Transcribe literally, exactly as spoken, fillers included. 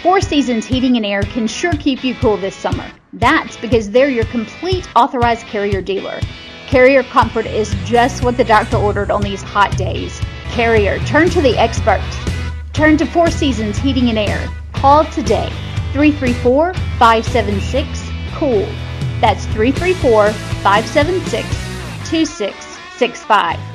Four Seasons Heating and Air can sure keep you cool this summer. That's because they're your complete authorized Carrier dealer. Carrier comfort is just what the doctor ordered on these hot days. Carrier, turn to the experts. Turn to Four Seasons Heating and Air. Call today, three three four, five seven six, COOL. That's three three four, five seven six, two six six five.